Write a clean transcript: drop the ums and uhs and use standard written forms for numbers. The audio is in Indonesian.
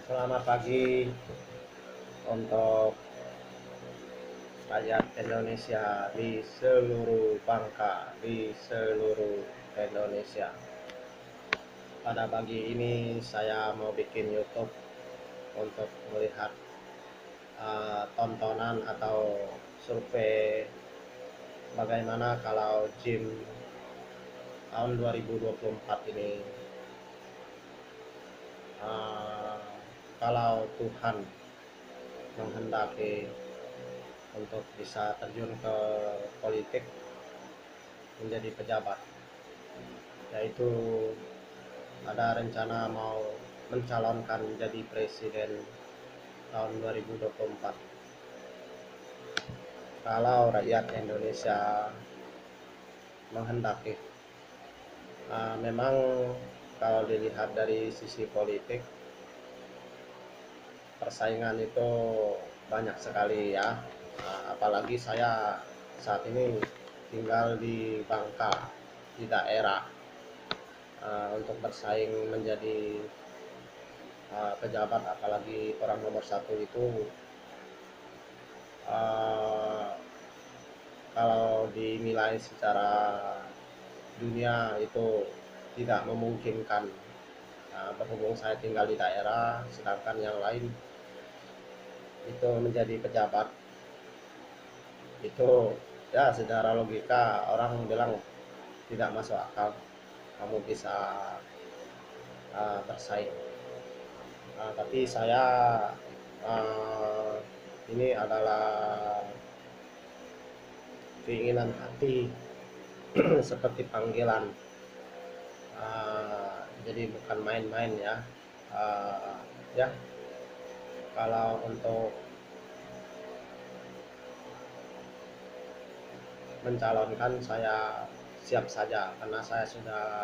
Selamat pagi untuk rakyat Indonesia di seluruh bangka, di seluruh Indonesia. Pada pagi ini saya mau bikin YouTube untuk melihat tontonan atau survei bagaimana kalau gym tahun 2024 ini, kalau Tuhan menghendaki untuk bisa terjun ke politik menjadi pejabat, yaitu ada rencana mau mencalonkan jadi presiden tahun 2024. Kalau rakyat Indonesia menghendaki, memang kalau dilihat dari sisi politik, persaingan itu banyak sekali ya. Apalagi saya saat ini tinggal di Bangka, di daerah. Untuk bersaing menjadi pejabat, apalagi orang nomor satu itu, kalau dinilai secara dunia itu tidak memungkinkan. Berhubung saya tinggal di daerah, sedangkan yang lain itu menjadi pejabat, itu ya secara logika orang bilang tidak masuk akal kamu bisa bersaing. Tapi saya, ini adalah keinginan hati seperti panggilan, jadi bukan main-main ya. Ya, kalau untuk mencalonkan saya siap saja, karena saya sudah